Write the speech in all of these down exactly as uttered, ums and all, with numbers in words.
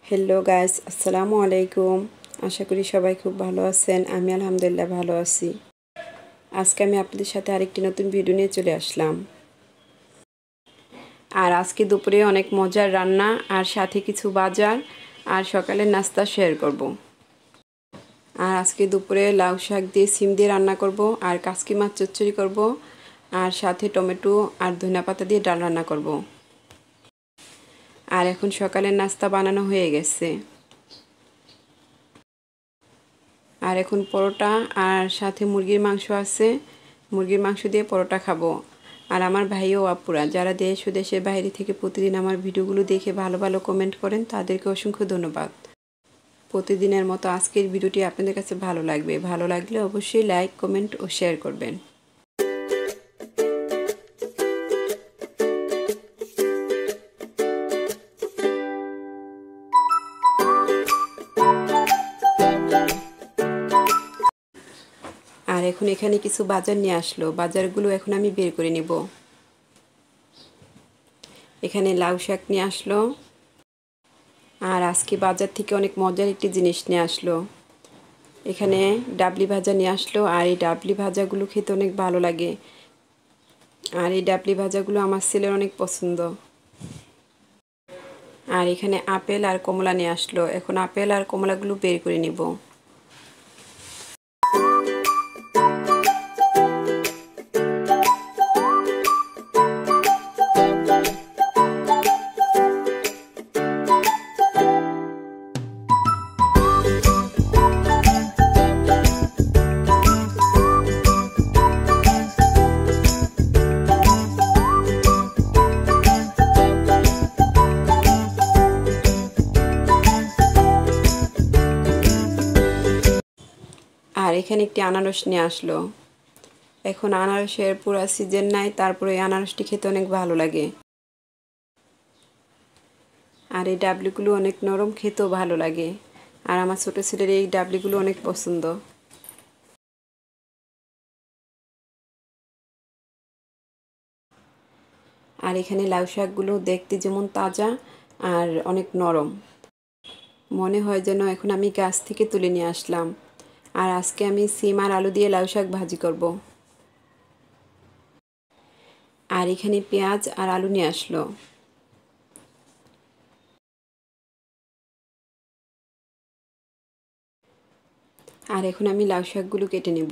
Hello guys, আসসালামু আলাইকুম। আশা করি সবাই খুব ভালো আছেন। আমি আলহামদুলিল্লাহ ভালো আছি। আজকে আমি আপনাদের সাথে আরেকটি নতুন ভিডিও নিয়ে চলে আসলাম। আর আজকে দুপুরে অনেক মজার রান্না আর সাথে কিছু বাজার আর সকালের নাস্তা শেয়ার করব। আর আজকে দুপুরে লাউ শাক দিয়ে সিম দিয়ে রান্না করব আর কাসকি মাছ চচ্চড়ি করব আর সাথে টমেটো আর ধনিয়া পাতা দিয়ে ডাল রান্না করব। আর এখন সকালের নাস্তা বানানো হয়ে গেছে। আর এখন পরোটা আর সাথে মুরগির মাংস আছে, মুরগির মাংস দিয়ে পরোটা খাবো। আর আমার ভাই ও আপুরা যারা দেশ ও দেশের বাইরে থেকে প্রতিদিন আমার ভিডিওগুলো দেখে ভালো ভালো কমেন্ট করেন, তাদেরকে অসংখ্য ধন্যবাদ। প্রতিদিনের মতো আজকের ভিডিওটি আপনাদের কাছে ভালো লাগবে। ভালো লাগলে অবশ্যই লাইক, কমেন্ট ও শেয়ার করবেন। আর এখন এখানে কিছু বাজার নিয়ে আসলো, বাজারগুলো এখন আমি বের করে নেব। এখানে লাউ শাক নিয়ে আসলো আর আজকে বাজার থেকে অনেক মজার একটি জিনিস নিয়ে আসলো। এখানে ডাবলি ভাজা নিয়ে আসলো আর এই ডাবলি ভাজাগুলো খেতে অনেক ভালো লাগে। আর এই ডাবলি ভাজাগুলো আমার ছেলের অনেক পছন্দ। আর এখানে আপেল আর কমলা নিয়ে আসলো, এখন আপেল আর কমলাগুলো বের করে নিব। আর এখানে একটি আনারস নিয়ে আসলো। এখন আনারসের পুরো সিজন নাই, তারপরে এই আনারসটি খেতে অনেক ভালো লাগে। আর এই ডাবলিগুলো অনেক নরম, খেতেও ভালো লাগে। আর আমার ছোটো ছেলের এই ডাবলিগুলো অনেক পছন্দ। আর এখানে লাউ শাকগুলো দেখতে যেমন তাজা আর অনেক নরম, মনে হয় যেন এখন আমি গাছ থেকে তুলে নিয়ে আসলাম। আর আজকে আমি সিম আর আলু দিয়ে লাউ শাক ভাজি করব। আর এখানে পেঁয়াজ আর আলু নিয়ে আসলো। আর এখন আমি লাউ শাকগুলো কেটে নেব।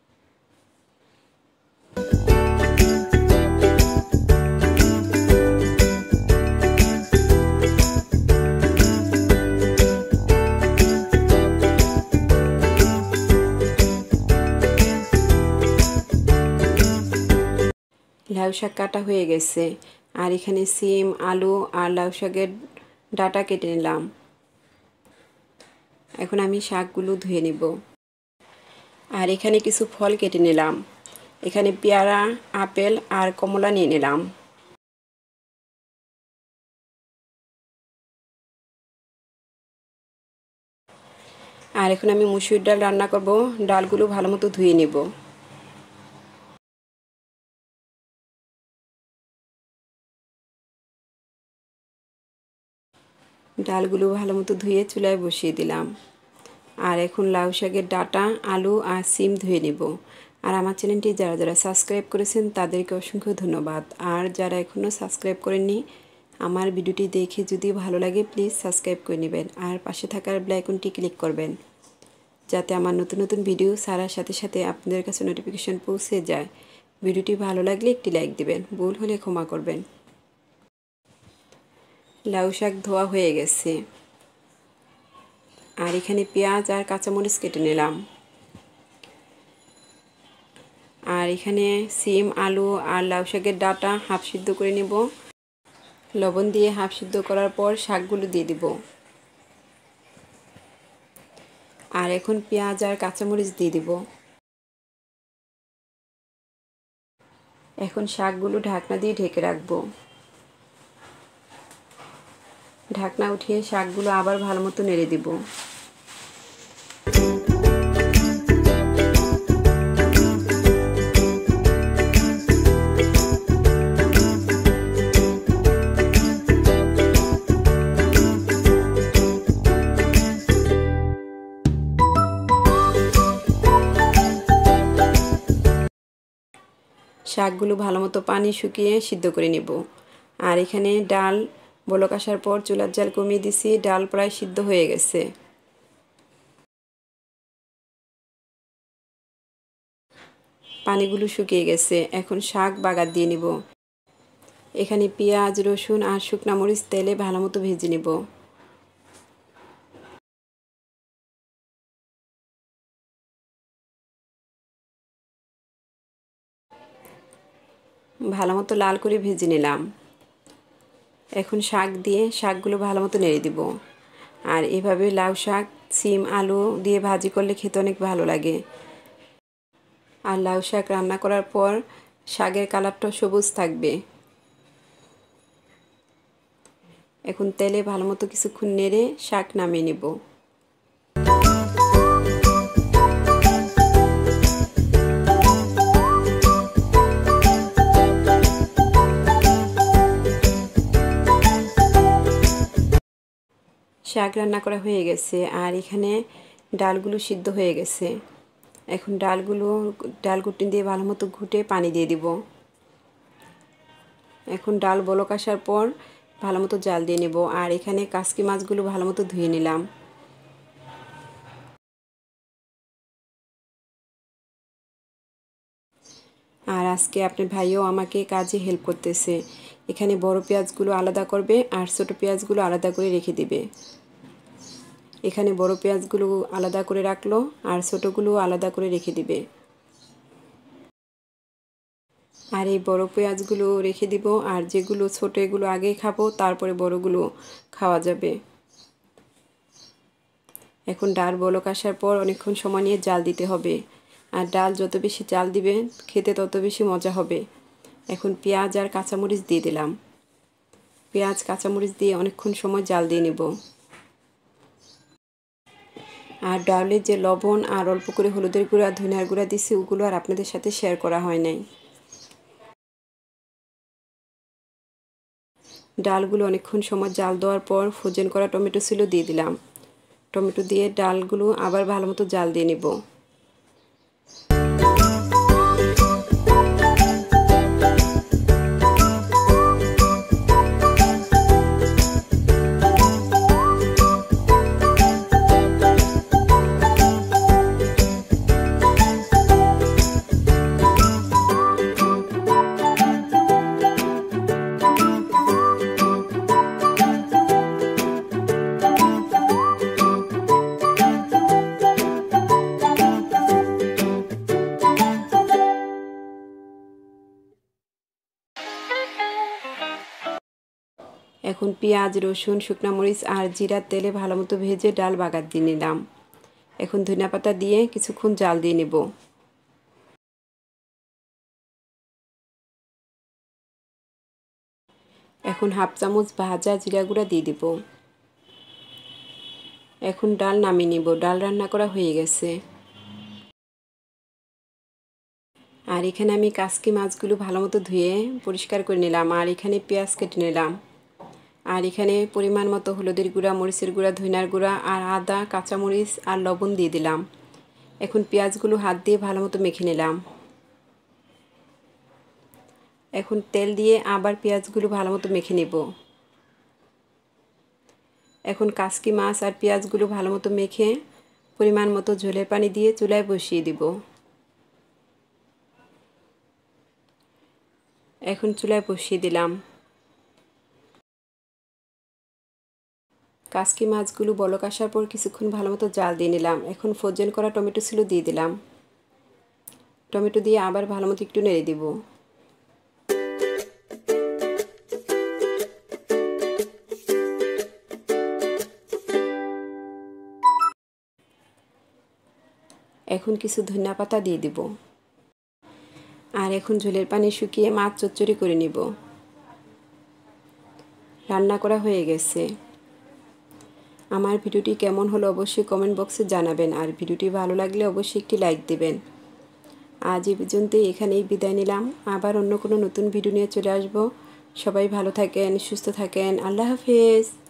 লাউ শাক কাটা হয়ে গেছে। আর এখানে সিম, আলু আর লাউ শাকের ডাঁটা কেটে নিলাম। এখন আমি শাকগুলো ধুয়ে নেব। আর এখানে কিছু ফল কেটে নিলাম। এখানে পেয়ারা, আপেল আর কমলা নিয়ে নিলাম। আর এখন আমি মুসুর ডাল রান্না করব। ডালগুলো ভালো মতো ধুয়ে নেব। ডালগুলো ভালো মতো ধুয়ে চুলায় বসিয়ে দিলাম। আর এখন লাউ শাকের ডাঁটা, আলু আর সিম ধুয়ে নেব। আর আমার চ্যানেলটি যারা যারা সাবস্ক্রাইব করেছেন তাদেরকে অসংখ্য ধন্যবাদ। আর যারা এখনও সাবস্ক্রাইব করেননি, আমার ভিডিওটি দেখে যদি ভালো লাগে প্লিজ সাবস্ক্রাইব করে নেবেন আর পাশে থাকার বেল আইকনটি ক্লিক করবেন, যাতে আমার নতুন নতুন ভিডিও ছাড়ার সাথে সাথে আপনাদের কাছে নোটিফিকেশন পৌঁছে যায়। ভিডিওটি ভালো লাগলে একটি লাইক দিবেন, ভুল হলে ক্ষমা করবেন। লাউ শাক ধোয়া হয়ে গেছে। আর এখানে পেঁয়াজ আর কাঁচামরিচ কেটে নিলাম। আর এখানে সিম, আলু আর লাউ শাকের ডাঁটা হাফ সিদ্ধ করে নেব। লবণ দিয়ে হাফ সিদ্ধ করার পর শাকগুলো দিয়ে দিব। আর এখন পেঁয়াজ আর কাঁচামরিচ দিয়ে দিব। এখন শাকগুলো ঢাকনা দিয়ে ঢেকে রাখবো। ঢাকনা উঠিয়ে শাকগুলো আবার ভালো মতো নেড়ে দিব। শাকগুলো ভালো মতো পানি শুকিয়ে সিদ্ধ করে নেব। আর এখানে ডাল বলক আসার পর চুলার জাল কমিয়ে দিছি, ডাল প্রায় সিদ্ধ হয়ে গেছে। পানিগুলো শুকিয়ে গেছে, এখন শাক বাগার দিয়ে নিব। এখানে পেঁয়াজ, রসুন আর শুকনা মরিচ তেলে ভালো মতো ভেজে নেব। ভালো মতো লাল করে ভেজে নিলাম। এখন শাক দিয়ে শাকগুলো ভালো মতো নেড়ে দিব। আর এভাবে লাউ শাক, সিম, আলু দিয়ে ভাজি করলে খেতে অনেক ভালো লাগে। আর লাউ শাক রান্না করার পর শাকের কালারটা সবুজ থাকবে। এখন তেলে ভালো মতো কিছুক্ষণ নেড়ে শাক নামিয়ে নেব। শাক রান্না করা হয়ে গেছে আর এখানে ডালগুলো সিদ্ধ হয়ে গেছে। এখন ডালগুলো ডাল ঘুটনি দিয়ে ভালো মতো ঘুটে পানি দিয়ে দিব। এখন ডাল বলক আসার পর ভালো মতো জাল দিয়ে নেব। আর এখানে কাসকি মাছগুলো ভালো মতো ধুয়ে নিলাম। আর আজকে আপনার ভাইও আমাকে কাজে হেল্প করতেছে। এখানে বড় পেঁয়াজগুলো আলাদা করবে আর ছোট পেঁয়াজগুলো আলাদা করে রেখে দিবে। এখানে বড় পেঁয়াজগুলো আলাদা করে রাখলো আর ছোটগুলো আলাদা করে রেখে দিবে। আর এই বড় পেঁয়াজগুলো রেখে দিব, আর যেগুলো ছোট এগুলো আগে খাবো, তারপরে বড়গুলো খাওয়া যাবে। এখন ডাল বলক আসার পর অনেকক্ষণ সময় নিয়ে জাল দিতে হবে। আর ডাল যত বেশি জাল দিবে খেতে তত বেশি মজা হবে। এখন পেঁয়াজ আর কাঁচামরিচ দিয়ে দিলাম। পেঁয়াজ কাঁচামরিচ দিয়ে অনেকক্ষণ সময় জাল দিয়ে নেব। আর ডালে যে লবণ আর অল্প করে হলুদের গুঁড়া, ধনিয়ার গুঁড়া দিছি, ওগুলো আর আপনাদের সাথে শেয়ার করা হয় নাই। ডালগুলো অনেকক্ষণ সময় জাল দেওয়ার পর ফ্রোজেন করা টমেটো ছিল দিয়ে দিলাম। টমেটো দিয়ে ডালগুলো আবার ভালো মতো জাল দিয়ে নেব। এখন পেঁয়াজ, রসুন, শুকনা মরিচ আর জিরার তেলে ভালো মতো ভেজে ডাল বাগার দিয়ে নিলাম। এখন ধনিয়া পাতা দিয়ে কিছুক্ষণ জাল দিয়ে নেব। এখন হাফ চামচ ভাজা জিরা গুঁড়া দিয়ে দিব। এখন ডাল নামিয়ে নেব। ডাল রান্না করা হয়ে গেছে। আর এখানে আমি কাসকি মাছগুলো ভালো মতো ধুয়ে পরিষ্কার করে নিলাম। আর এখানে পেঁয়াজ কেটে নিলাম। আর এখানে পরিমাণ মতো হলুদের গুঁড়া, মরিচের গুঁড়া, ধনিয়ার গুঁড়া আর আদা, কাঁচামরিচ আর লবণ দিয়ে দিলাম। এখন পেঁয়াজগুলো হাত দিয়ে ভালো মতো মেখে নিলাম। এখন তেল দিয়ে আবার পেঁয়াজগুলো ভালো মতো মেখে নেব। এখন কাসকি মাছ আর পেঁয়াজগুলো ভালো মতো মেখে পরিমাণ মতো ঝোলের পানি দিয়ে চুলায় বসিয়ে দিব। এখন চুলায় বসিয়ে দিলাম। কাসকি মাছগুলো বলক আসার পর কিছুক্ষণ ভালো মতো জাল দিয়ে নিলাম। এখন ফ্রোজেন করা টমেটো ছিল দিয়ে দিলাম। টমেটো দিয়ে আবার ভালো মতো একটু নেড়ে দিব। এখন কিছু ধনিয়া পাতা দিয়ে দিব। আর এখন ঝোলের পানি শুকিয়ে মাছ চচ্চড়ি করে নিব। রান্না করা হয়ে গেছে। আমার ভিডিওটি কেমন হলো অবশ্যই কমেন্ট বক্সে জানাবেন। আর ভিডিওটি ভালো লাগলে অবশ্যই একটি লাইক দিবেন। আজ এই পর্যন্তই, এখানেই বিদায় নিলাম। আবার অন্য কোনো নতুন ভিডিও নিয়ে চলে আসব। সবাই ভালো থাকেন, সুস্থ থাকেন। আল্লাহ হাফেজ।